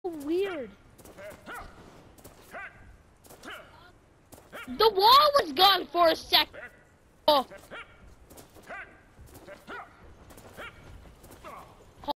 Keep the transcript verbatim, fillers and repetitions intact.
weird. The wall was gone for a sec. Oh.